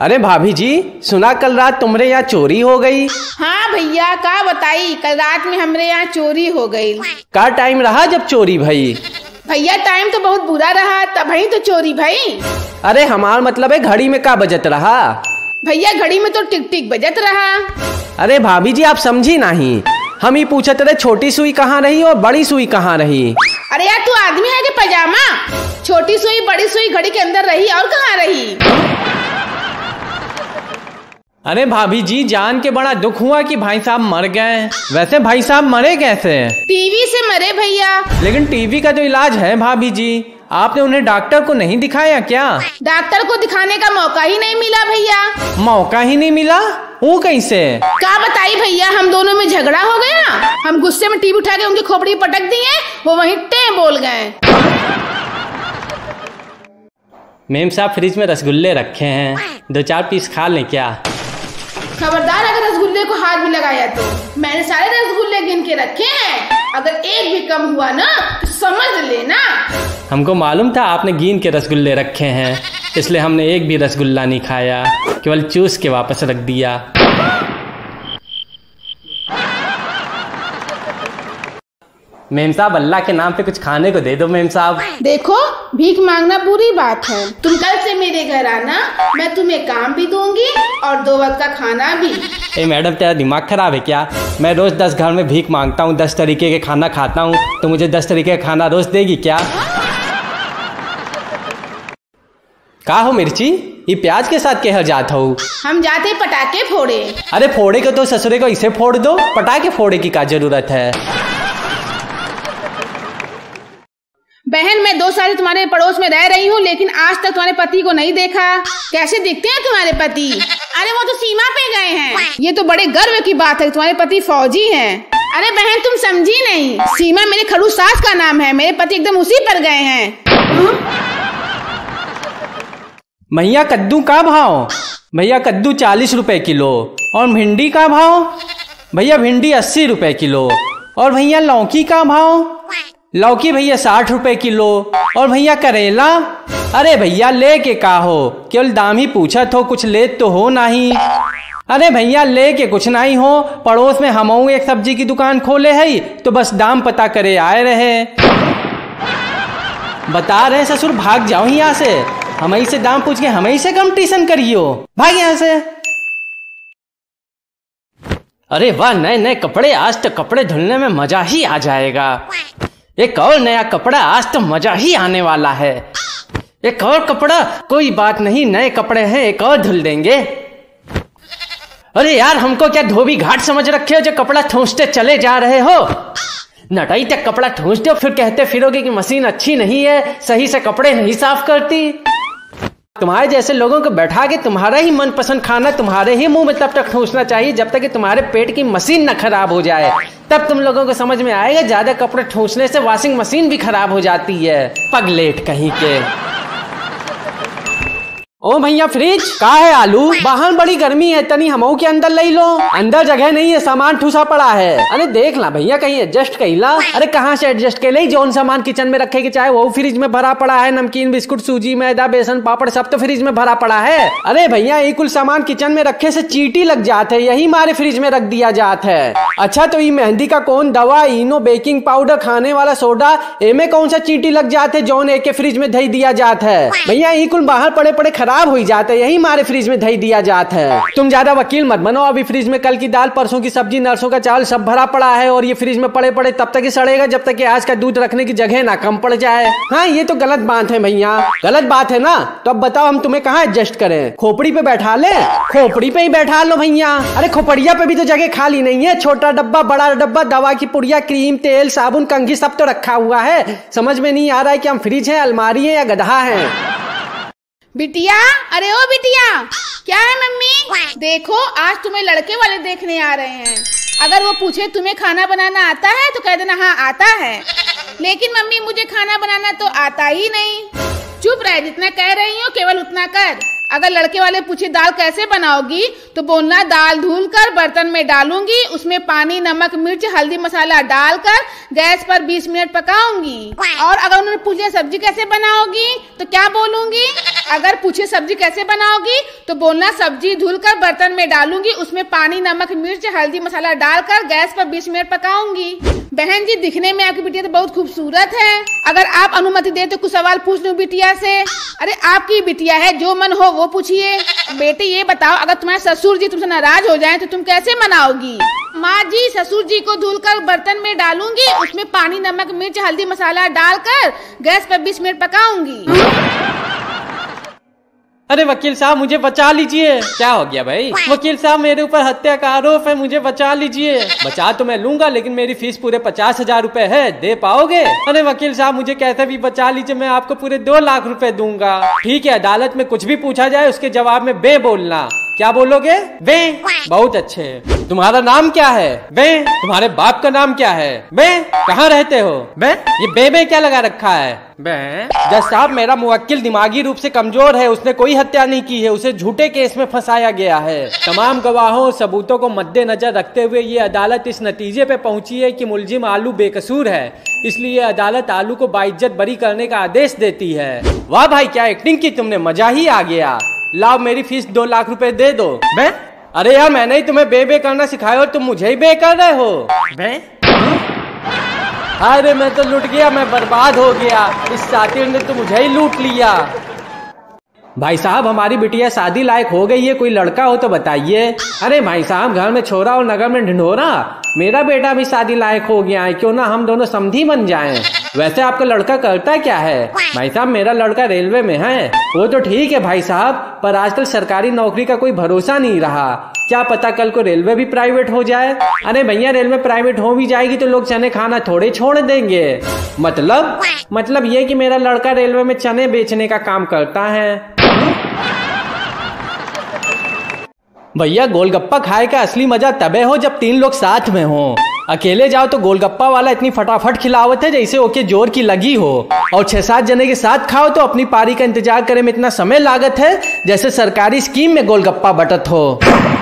अरे भाभी जी, सुना कल रात तुम्हारे यहाँ चोरी हो गई। हाँ भैया, का बताई, कल रात में हमरे यहाँ चोरी हो गई। का टाइम रहा जब चोरी भई? भैया टाइम तो बहुत बुरा रहा, तब ही तो चोरी भई। अरे हमार मतलब है घड़ी में का बजत रहा? भैया घड़ी में तो टिक टिक बजत रहा। अरे भाभी जी, आप समझी नहीं। हम ही पूछते रहे छोटी सुई कहाँ रही और बड़ी सुई कहाँ रही। अरे यार तू आदमी है कि पजामा? छोटी सुई बड़ी सुई घड़ी के अंदर रही और कहाँ रही? अरे भाभी जी, जान के बड़ा दुख हुआ कि भाई साहब मर गए। वैसे भाई साहब मरे कैसे? टीवी से मरे भैया। लेकिन टीवी का तो इलाज है भाभी जी, आपने उन्हें डॉक्टर को नहीं दिखाया क्या? डॉक्टर को दिखाने का मौका ही नहीं मिला भैया। मौका ही नहीं मिला? वो कैसे? क्या बताई भैया, हम दोनों में झगड़ा हो गया। हम गुस्से में टीवी उठा के उनकी खोपड़ी पटक दिए, वो वहीं टे बोल गए। मेम साहब फ्रिज में रसगुल्ले रखे हैं, 2-4 पीस खा लें क्या? खबरदार, अगर रसगुल्ले को हाथ भी लगाया तो मैंने सारे रसगुल्ले गिन के रखे हैं। अगर एक भी कम हुआ ना तो समझ लेना। हमको मालूम था आपने गिन के रसगुल्ले रखे हैं, इसलिए हमने एक भी रसगुल्ला नहीं खाया, केवल चूस के वापस रख दिया। मेम साहब, अल्लाह के नाम पे कुछ खाने को दे दो मेम साहब। देखो, भीख मांगना बुरी बात है। तुम कल से मेरे घर आना, मैं तुम्हें काम भी दूंगी और 2 वक्त का खाना भी। ए मैडम, तेरा दिमाग खराब है क्या? मैं रोज 10 घर में भीख मांगता हूँ, 10 तरीके के खाना खाता हूँ, तो मुझे 10 तरीके का खाना रोज देगी क्या? का हो मिर्ची, ये प्याज के साथ कह जाता हूँ? हम जाते पटाखे फोड़े। अरे फोड़े को तो ससुरे को इसे फोड़ दो, पटाखे फोड़े की क्या जरूरत है? बहन, मैं 2 साल तुम्हारे पड़ोस में रह रही हूँ, लेकिन आज तक तुम्हारे पति को नहीं देखा। कैसे दिखते हैं तुम्हारे पति? अरे वो तो सीमा पे गए हैं। ये तो बड़े गर्व की बात है, तुम्हारे पति फौजी हैं। अरे बहन, तुम समझी नहीं, सीमा मेरे खड़ूस सास का नाम है। मेरे पति एकदम उसी पर गए हैं। भैया कद्दू का भाव? भैया कद्दू 40 रुपए किलो। और भिंडी का भाव? भैया भिंडी 80 रुपए किलो। और भैया लौकी का भाव? लौकी भैया 60 रुपए किलो। और भैया करेला? अरे भैया ले के का हो, केवल दाम ही पूछा तो, कुछ ले तो हो नहीं। अरे भैया ले के कुछ नहीं हो, पड़ोस में हम एक सब्जी की दुकान खोले है, तो बस दाम पता करे आए रहे। बता रहे ससुर, भाग जाओ यहाँ से, हमें से दाम पूछ के हमें से कंपटीशन करियो, भाग यहाँ से। अरे वाह, नए नए कपड़े, आज तो कपड़े धुलने में मजा ही आ जाएगा। एक और नया कपड़ा, आज तो मजा ही आने वाला है। एक और कपड़ा, कोई बात नहीं, नए कपड़े हैं, एक और धुल देंगे। अरे यार, हमको क्या धोबी घाट समझ रखे हो जो कपड़ा ठूंसते चले जा रहे हो? नटाई तक कपड़ा ठूंस दो, फिर कहते फिरोगे कि मशीन अच्छी नहीं है, सही से कपड़े नहीं साफ करती। तुम्हारे जैसे लोगों को बैठा के तुम्हारा ही मनपसंद खाना तुम्हारे ही मुंह में तब तक ठूंसना चाहिए जब तक कि तुम्हारे पेट की मशीन न खराब हो जाए। तब तुम लोगों को समझ में आएगा, ज्यादा कपड़े ठूंसने से वॉशिंग मशीन भी खराब हो जाती है, पगलेट कहीं के। ओ भैया, फ्रिज का है? आलू बाहर बड़ी गर्मी है, तनी हमो के अंदर ले लो। अंदर जगह नहीं है, सामान ठूसा पड़ा है। अरे देख ला भैया, कहीं एडजस्ट कईला। अरे कहाँ से एडजस्ट के ले? जौन सामान किचन में रखे के चाहे वो फ्रिज में भरा पड़ा है। नमकीन, बिस्कुट, सूजी, मैदा, बेसन, पापड़ सब तो फ्रिज में भरा पड़ा है। अरे भैया, ये कुल सामान किचन में रखे से चींटी लग जाते है, यही मारे फ्रिज में रख दिया जाता है। अच्छा, तो ये मेहंदी का कौन दवा, इनो, बेकिंग पाउडर, खाने वाला सोडा, इनमें कौन सा चींटी लग जाते जौन एक के फ्रिज में धई दिया जाता है? भैया ये कुल बाहर पड़े पड़े खराब हो जाते, यही मारे फ्रिज में धई दिया जाता है। तुम ज्यादा वकील मत बनो। अभी फ्रिज में कल की दाल, परसों की सब्जी, नरसों का चावल सब भरा पड़ा है, और ये फ्रिज में पड़े पड़े तब तक ही सड़ेगा जब तक कि आज का दूध रखने की जगह ना कम पड़ जाए। हाँ, ये तो गलत बात है भैया, गलत बात है ना। तो अब बताओ, हम तुम्हें कहाँ एडजस्ट करें? खोपड़ी पे बैठा ले? खोपड़ी पे ही बैठा लो भैया। अरे खोपड़िया पे भी तो जगह खाली नहीं है। छोटा डब्बा, बड़ा डब्बा, दवा की पुड़िया, क्रीम, तेल, साबुन, कंघी सब तो रखा हुआ है। समझ में नहीं आ रहा है कि हम फ्रिज है, अलमारी है या गधा है? बिटिया, अरे ओ बिटिया, क्या है मम्मी? देखो, आज तुम्हें लड़के वाले देखने आ रहे हैं। अगर वो पूछे तुम्हें खाना बनाना आता है तो कह देना हाँ आता है। लेकिन मम्मी, मुझे खाना बनाना तो आता ही नहीं। चुप रह, जितना कह रही हो केवल उतना कर। अगर लड़के वाले पूछे दाल कैसे बनाओगी तो बोलना दाल धुल कर बर्तन में डालूंगी, उसमें पानी, नमक, मिर्च, हल्दी, मसाला डालकर गैस पर 20 मिनट पकाऊंगी। और अगर उन्होंने पूछा सब्जी कैसे बनाओगी तो क्या बोलूंगी? अगर पूछे सब्जी कैसे बनाओगी तो बोलना सब्जी धुलकर बर्तन में डालूंगी, उसमें पानी, नमक, मिर्च, हल्दी, मसाला डालकर गैस पर 20 मिनट पकाऊंगी। बहन जी, दिखने में आपकी बिटिया तो बहुत खूबसूरत है। अगर आप अनुमति दे तो कुछ सवाल पूछ लूं बिटिया से। अरे आपकी बिटिया है, जो मन हो वो पूछिए। बेटी ये बताओ, अगर तुम्हारे ससुर जी तुमसे नाराज हो जाएं तो तुम कैसे मनाओगी? माँ जी, ससुर जी को धुलकर बर्तन में डालूंगी, उसमें पानी, नमक, मिर्च, हल्दी, मसाला डालकर गैस पर 20 मिनट पकाऊंगी। अरे वकील साहब, मुझे बचा लीजिए। क्या हो गया भाई? वकील साहब, मेरे ऊपर हत्या का आरोप है, मुझे बचा लीजिए। बचा तो मैं लूंगा, लेकिन मेरी फीस पूरे 50,000 रुपए है, दे पाओगे? अरे वकील साहब, मुझे कैसे भी बचा लीजिए, मैं आपको पूरे 2 लाख रुपए दूंगा। ठीक है, अदालत में कुछ भी पूछा जाए उसके जवाब में बे बोलना। क्या बोलोगे? बे। बहुत अच्छे। तुम्हारा नाम क्या है? बे। तुम्हारे बाप का नाम क्या है? बे। कहाँ रहते हो? बे। ये बे क्या लगा रखा है? बे। जज साहब, मेरा मुवक्किल दिमागी रूप से कमजोर है, उसने कोई हत्या नहीं की है, उसे झूठे केस में फंसाया गया है। तमाम गवाहों और सबूतों को मद्देनजर रखते हुए ये अदालत इस नतीजे पे पहुंची है कि मुलजिम आलू बेकसूर है, इसलिए अदालत आलू को बाइज्जत बरी करने का आदेश देती है। वाह भाई, क्या एक्टिंग की तुमने, मजा ही आ गया। लाओ, मेरी फीस 2 लाख रुपए दे दो। बे। अरे यार, मैंने ही तुम्हें बे करना सिखाया और तुम मुझे ही बे कर रहे हो। बे। अरे मैं तो लुट गया, मैं बर्बाद हो गया, इस सातिर ने तो मुझे ही लूट लिया। भाई साहब, हमारी बिटिया शादी लायक हो गई है, कोई लड़का हो तो बताइए। अरे भाई साहब, घर में छोरा और नगर में ढिंढोरा, मेरा बेटा भी शादी लायक हो गया है, क्यों ना हम दोनों समधी बन जाएं। वैसे आपका लड़का करता क्या है? भाई साहब, मेरा लड़का रेलवे में है। वो तो ठीक है भाई साहब, पर आजकल सरकारी नौकरी का कोई भरोसा नहीं रहा, क्या पता कल को रेलवे भी प्राइवेट हो जाए। अरे भैया, रेलवे प्राइवेट हो भी जाएगी तो लोग चने खाना थोड़े छोड़ देंगे। मतलब ये कि मेरा लड़का रेलवे में चने बेचने का काम करता है। भैया, गोलगप्पा खाए का असली मजा तबे हो जब 3 लोग साथ में हो। अकेले जाओ तो गोलगप्पा वाला इतनी फटाफट खिलावत है जैसे ओके जोर की लगी हो, और 6-7 जने के साथ खाओ तो अपनी पारी का इंतजार करे में इतना समय लागत है जैसे सरकारी स्कीम में गोलगप्पा बटत हो।